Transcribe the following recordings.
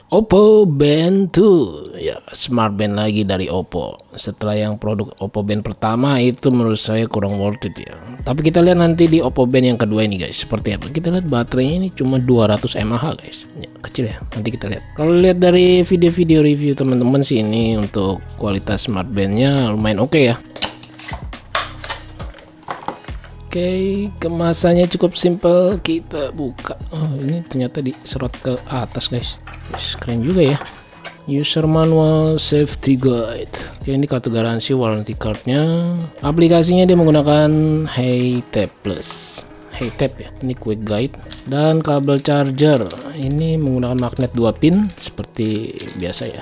Oppo Band 2 ya, smart band lagi dari Oppo. Setelah yang produk Oppo Band pertama itu menurut saya kurang worth it ya. Tapi kita lihat nanti di Oppo Band yang kedua ini guys, seperti apa. Kita lihat baterainya ini cuma 200 mAh guys ya, kecil ya. Nanti kita lihat. Kalau lihat dari video-video review teman-teman sih, ini untuk kualitas smart bandnya lumayan oke ya. Oke, kemasannya cukup simple. Kita buka. Oh, ini ternyata diserot ke atas guys. Keren juga ya. User manual, safety guide. Oke, ini kartu garansi, warranty cardnya. Aplikasinya dia menggunakan HeyTap Plus. HeyTap ya. Ini quick guide. Dan kabel charger. Ini menggunakan magnet 2 pin seperti biasa ya.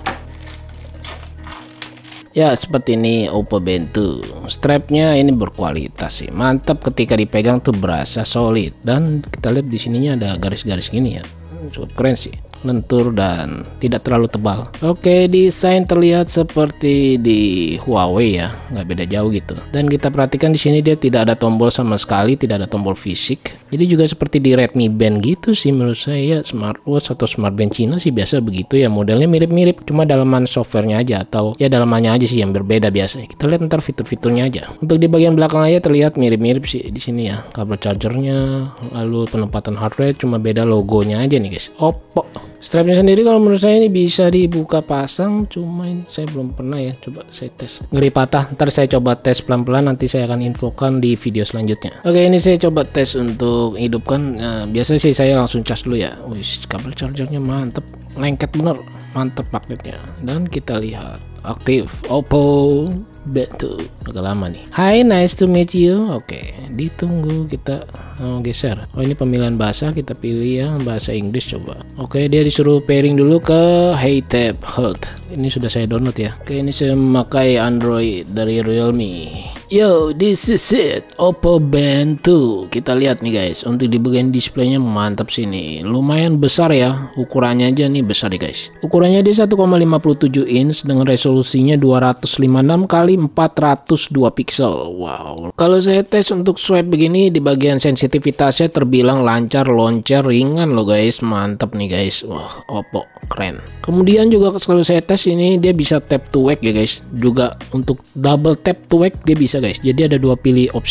Ya, seperti ini Oppo Band 2. Strapnya ini berkualitas sih, mantap, ketika dipegang tuh berasa solid. Dan kita lihat di sininya ada garis-garis gini ya, cukup keren sih, lentur dan tidak terlalu tebal. Oke, desain terlihat seperti di Huawei ya, nggak beda jauh gitu. Dan kita perhatikan di sini dia tidak ada tombol sama sekali, tidak ada tombol fisik. Jadi juga seperti di Redmi Band gitu sih menurut saya. Smartwatch atau smart band Cina sih biasa begitu ya, modelnya mirip-mirip, cuma dalaman softwarenya aja atau ya dalamannya aja sih yang berbeda biasanya. Kita lihat ntar fitur-fiturnya aja. Untuk di bagian belakang aja terlihat mirip-mirip sih di sini ya, kabel chargernya, lalu penempatan heart rate, cuma beda logonya aja nih guys, Oppo. Strapnya sendiri kalau menurut saya ini bisa dibuka pasang, cuma ini saya belum pernah ya, coba saya tes. Ngeri patah, ntar saya coba tes pelan-pelan, nanti saya akan infokan di video selanjutnya. Oke, ini saya coba tes untuk hidupkan. Nah, biasa sih saya langsung cas dulu ya. Wih, kabel chargernya mantep, lengket bener, mantep magnetnya. Dan kita lihat aktif Oppo Band 2. Agak lama nih. Hi, nice to meet you. Oke, ditunggu, kita geser. Oh, ini pemilihan bahasa, kita pilih yang bahasa Inggris coba. Oke, dia disuruh pairing dulu ke HeyTap Health. Ini sudah saya download ya. Oke, ini saya memakai Android dari Realme. Yo, this is it, Oppo Band 2. Kita lihat nih guys, untuk di bagian displaynya mantap sih nih. Lumayan besar ya, ukurannya aja nih besar nih guys. Ukurannya dia 1,57 inch dengan resolusinya 256 kali 402 pixel. Wow. Kalau saya tes untuk swipe begini, di bagian sensitivitasnya terbilang lancar, loncer, ringan loh guys. Mantap nih guys. Wah, Oppo keren. Kemudian juga kalau saya tes ini dia bisa tap to wake ya guys. Juga untuk double tap to wake dia bisa guys. Jadi ada dua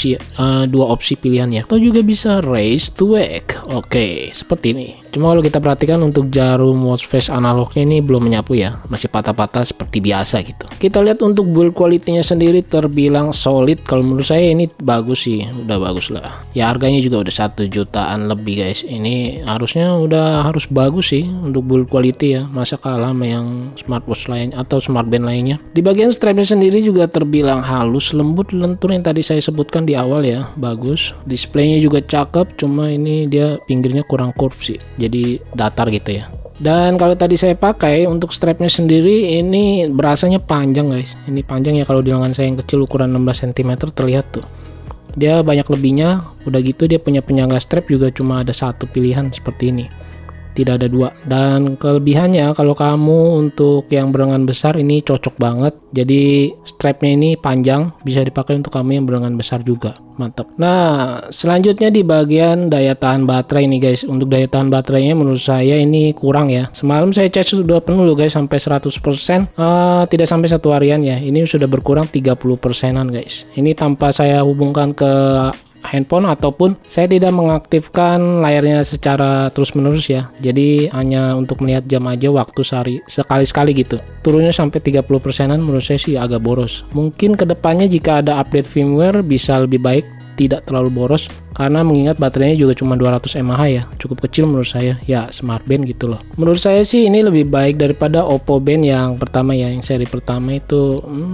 opsi pilihannya. Atau juga bisa raise to wake. Oke, seperti ini. Cuma kalau kita perhatikan untuk jarum watch face analognya ini belum menyapu ya, masih patah-patah seperti biasa gitu. Kita lihat untuk build quality-nya sendiri terbilang solid. Kalau menurut saya ini bagus sih, udah bagus lah. Ya harganya juga udah 1 jutaan lebih guys. Ini harusnya udah harus bagus sih untuk build quality ya. Masa kalah sama yang smartwatch lain atau smart band lainnya. Di bagian strapnya sendiri juga terbilang halus, lembut, lentur yang tadi saya sebutkan di awal ya, bagus. Displaynya juga cakep, cuma ini dia pinggirnya kurang curve sih, jadi datar gitu ya. Dan kalau tadi saya pakai untuk strapnya sendiri ini berasanya panjang guys. Ini panjang ya, kalau di lengan saya yang kecil ukuran 16 cm terlihat tuh. Dia banyak lebihnya. Udah gitu dia punya penyangga strap juga cuma ada satu pilihan seperti ini, tidak ada dua. Dan kelebihannya kalau kamu untuk yang berlengan besar ini cocok banget. Jadi strapnya ini panjang, bisa dipakai untuk kamu yang berlengan besar juga. Mantap. Nah, selanjutnya di bagian daya tahan baterai nih guys. Untuk daya tahan baterainya menurut saya ini kurang ya. Semalam saya cas sudah penuh loh guys, sampai 100%. Tidak sampai 1 harian ya. Ini sudah berkurang 30%an guys. Ini tanpa saya hubungkan ke handphone ataupun saya tidak mengaktifkan layarnya secara terus-menerus ya. Jadi hanya untuk melihat jam aja, waktu sehari sekali-sekali gitu. Turunnya sampai 30%an menurut saya sih agak boros. Mungkin kedepannya jika ada update firmware bisa lebih baik, tidak terlalu boros, karena mengingat baterainya juga cuma 200 mAh ya, cukup kecil menurut saya ya, smart band gitu loh. Menurut saya sih ini lebih baik daripada Oppo Band yang pertama ya, yang seri pertama itu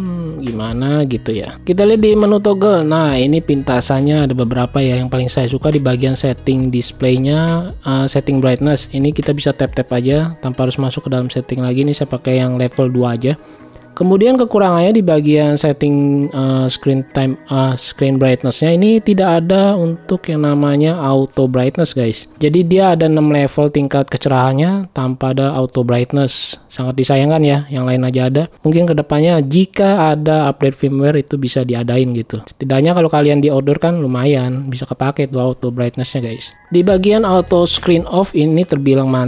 gimana gitu ya. Kita lihat di menu toggle. Nah, ini pintasannya ada beberapa ya. Yang paling saya suka di bagian setting displaynya, setting brightness. Ini kita bisa tap-tap aja tanpa harus masuk ke dalam setting lagi. Ini saya pakai yang level 2 aja. Kemudian kekurangannya di bagian setting screen brightness-nya ini tidak ada untuk yang namanya auto brightness guys. Jadi dia ada 6 level tingkat kecerahannya tanpa ada auto brightness. Sangat disayangkan ya, yang lain aja ada. Mungkin kedepannya jika ada update firmware itu bisa diadain gitu. Setidaknya kalau kalian di order kan lumayan bisa kepake tuh auto brightness-nya guys. Di bagian auto screen off ini terbilang mantep.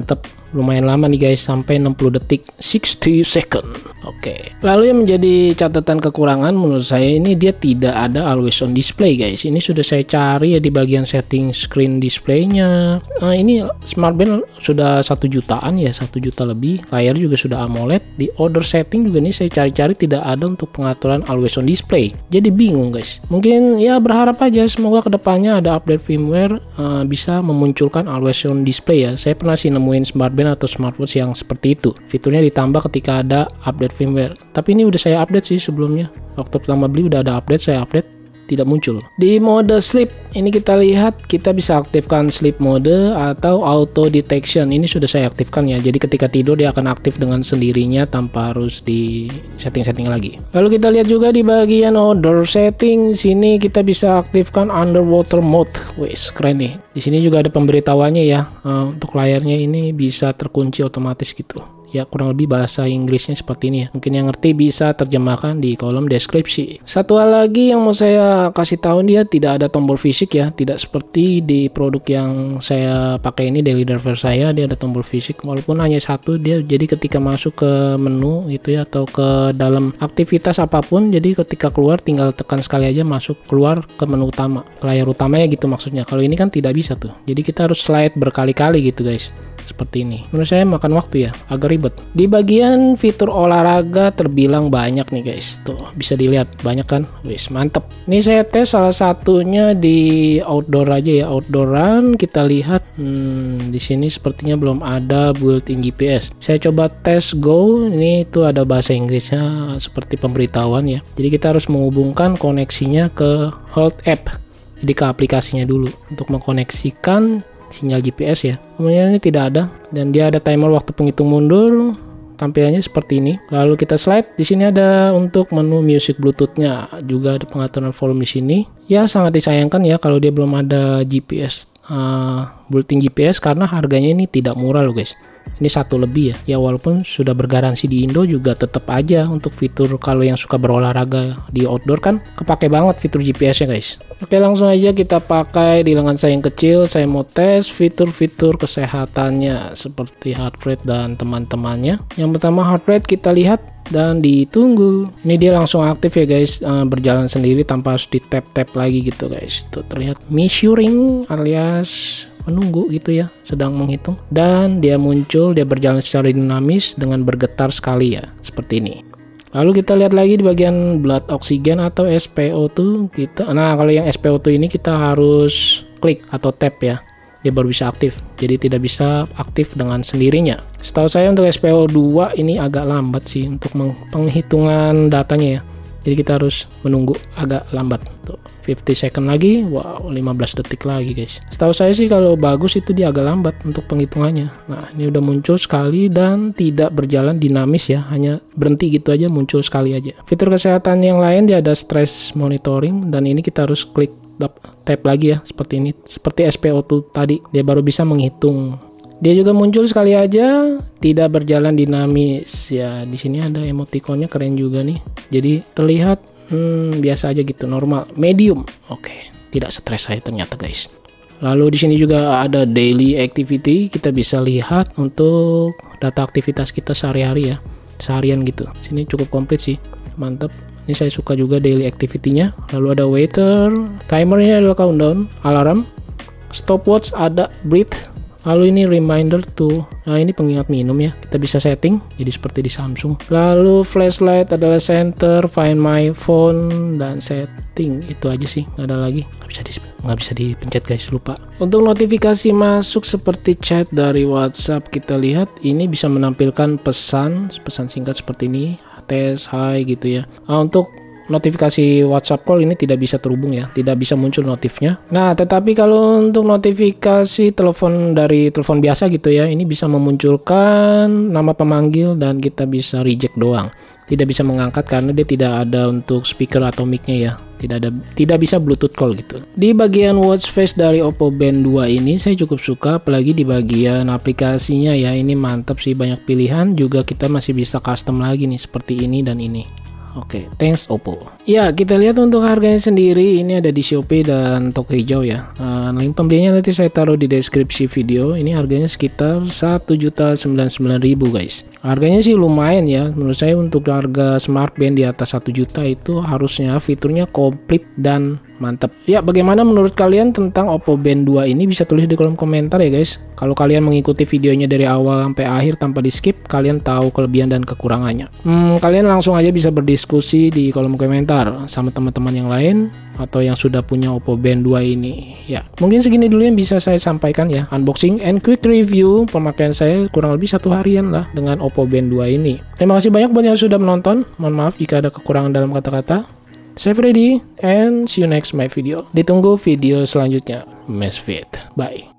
lumayan lama nih guys, sampai 60 detik, 60 second. Oke. Lalu yang menjadi catatan kekurangan menurut saya ini dia tidak ada always on display guys. Ini sudah saya cari ya di bagian setting screen displaynya. Nah, ini smartband sudah 1 jutaan ya, 1 juta lebih. Layar juga sudah AMOLED. Di order setting juga nih saya cari-cari tidak ada untuk pengaturan always on display. Jadi bingung guys. Mungkin ya berharap aja semoga kedepannya ada update firmware bisa memunculkan always on display ya. Saya pernah sih nemuin smartband atau smartwatch yang seperti itu. Fiturnya ditambah ketika ada update firmware. Tapi ini udah saya update sih sebelumnya. Waktu pertama beli udah ada update, saya update, tidak muncul. Di mode sleep ini kita lihat kita bisa aktifkan sleep mode atau auto detection. Ini sudah saya aktifkan ya. Jadi ketika tidur dia akan aktif dengan sendirinya tanpa harus di setting-setting lagi. Lalu kita lihat juga di bagian order setting sini kita bisa aktifkan underwater mode. Wes keren nih. Di sini juga ada pemberitahuannya ya. Untuk layarnya ini bisa terkunci otomatis gitu. Ya kurang lebih bahasa Inggrisnya seperti ini ya. Mungkin yang ngerti bisa terjemahkan di kolom deskripsi. Satu hal lagi yang mau saya kasih tahu, dia tidak ada tombol fisik ya. Tidak seperti di produk yang saya pakai ini, daily driver saya, dia ada tombol fisik. Walaupun hanya satu dia, jadi ketika masuk ke menu gitu ya, atau ke dalam aktivitas apapun, jadi ketika keluar tinggal tekan sekali aja masuk keluar ke menu utama, ke layar utamanya gitu maksudnya. Kalau ini kan tidak bisa tuh. Jadi kita harus slide berkali-kali gitu guys. Seperti ini. Menurut saya makan waktu ya, agak ribet. Di bagian fitur olahraga terbilang banyak nih guys. Tuh, bisa dilihat banyak kan? Wis, mantep. Ini saya tes salah satunya di outdoor aja ya, outdoor run. Kita lihat di sini sepertinya belum ada built-in GPS. Saya coba tes go. Ini tuh ada bahasa Inggrisnya seperti pemberitahuan ya. Jadi kita harus menghubungkan koneksinya ke Health app. Jadi ke aplikasinya dulu untuk mengkoneksikan sinyal GPS ya. Kemudian ini tidak ada dan dia ada timer waktu penghitung mundur. Tampilannya seperti ini. Lalu kita slide. Di sini ada untuk menu music Bluetooth-nya, juga ada pengaturan volume di sini. Ya sangat disayangkan ya kalau dia belum ada GPS, built-in GPS, karena harganya ini tidak murah loh guys. Ini 1 lebih ya. Ya walaupun sudah bergaransi di Indo juga tetap aja untuk fitur kalau yang suka berolahraga di outdoor kan kepake banget fitur GPS-nya guys. Oke, langsung aja kita pakai di lengan saya yang kecil. Saya mau tes fitur-fitur kesehatannya seperti heart rate dan teman-temannya. Yang pertama heart rate kita lihat dan ditunggu. Ini dia langsung aktif ya guys, berjalan sendiri tanpa harus di tap-tap lagi gitu guys. Tuh terlihat measuring alias menunggu gitu ya, sedang menghitung, dan dia muncul, dia berjalan secara dinamis dengan bergetar sekali ya, seperti ini. Lalu kita lihat lagi di bagian blood oxygen atau SpO2 kita. Nah, kalau yang SpO2 ini kita harus klik atau tap ya. Dia baru bisa aktif. Jadi tidak bisa aktif dengan sendirinya. Setahu saya untuk SpO2 ini agak lambat sih untuk penghitungan datanya ya. Jadi kita harus menunggu agak lambat. Tuh, 50 second lagi. Wow, 15 detik lagi guys. Setahu saya sih kalau bagus itu dia agak lambat untuk penghitungannya. Nah, ini udah muncul sekali dan tidak berjalan dinamis ya. Hanya berhenti gitu aja, muncul sekali aja. Fitur kesehatan yang lain dia ada stress monitoring, dan ini kita harus klik tap lagi ya, seperti ini. Seperti SpO2 tadi, dia baru bisa menghitung. Dia juga muncul sekali aja, tidak berjalan dinamis ya. Di sini ada emoticonnya, keren juga nih. Jadi terlihat biasa aja gitu, normal, medium. Oke, tidak stres saya ternyata guys. Lalu di sini juga ada daily activity, kita bisa lihat untuk data aktivitas kita sehari-hari ya, seharian gitu. Sini cukup komplit sih, mantap. Ini saya suka juga daily activity-nya. Lalu ada waiter, timernya adalah countdown, alarm, stopwatch, ada breathe. Lalu ini reminder tuh, nah ini pengingat minum ya, kita bisa setting jadi seperti di Samsung. Lalu flashlight adalah center, find my phone, dan setting. Itu aja sih, nggak ada lagi, nggak bisa dipencet guys, lupa. Untuk notifikasi masuk seperti chat dari WhatsApp, kita lihat ini bisa menampilkan pesan singkat seperti ini, tes, hai gitu ya. Nah, untuk notifikasi WhatsApp call ini tidak bisa terhubung ya, tidak bisa muncul notifnya. Nah, tetapi kalau untuk notifikasi telepon dari telepon biasa gitu ya, ini bisa memunculkan nama pemanggil dan kita bisa reject doang. Tidak bisa mengangkat karena dia tidak ada untuk speaker atau mic-nya ya. Tidak bisa Bluetooth call gitu. Di bagian watch face dari Oppo Band 2 ini saya cukup suka, apalagi di bagian aplikasinya ya. Ini mantap sih, banyak pilihan, juga kita masih bisa custom lagi nih seperti ini dan ini. Oke, thanks Oppo. Ya, kita lihat untuk harganya sendiri. Ini ada di Shopee dan toko hijau ya. Link pembelinya nanti saya taruh di deskripsi video. Ini harganya sekitar 1.099.000 guys. Harganya sih lumayan ya. Menurut saya untuk harga smart band di atas 1 juta itu harusnya fiturnya komplit dan mantap. Ya, bagaimana menurut kalian tentang Oppo Band 2 ini? Bisa tulis di kolom komentar ya guys. Kalau kalian mengikuti videonya dari awal sampai akhir tanpa di skip, kalian tahu kelebihan dan kekurangannya. Kalian langsung aja bisa berdiskusi di kolom komentar sama teman-teman yang lain atau yang sudah punya Oppo Band 2 ini. Ya, mungkin segini dulu yang bisa saya sampaikan ya. Unboxing and quick review pemakaian saya kurang lebih 1 harian lah dengan Oppo Band 2 ini. Terima kasih banyak buat yang sudah menonton. Mohon maaf jika ada kekurangan dalam kata-kata. Saya Freddy and see you next my video. Ditunggu video selanjutnya. Mesfit. Bye.